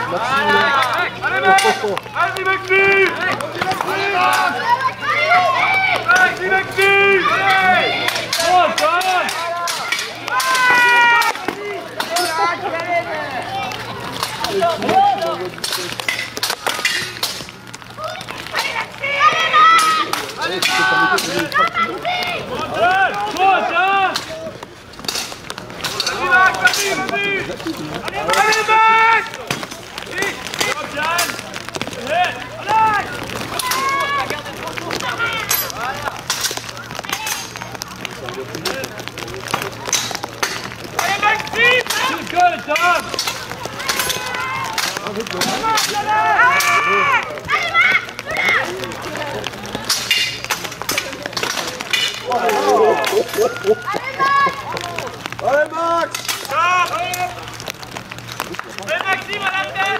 Allez, vas-y, Maxime! Vas-y, Maxime! Oh, John! Allez, tu peux pas mettre les frappes. Vas-y, Max, vas-y! Allez, Max! Allez, Maxime! Good, Tom! Allez, Max! Allez, Maxime, à la tête!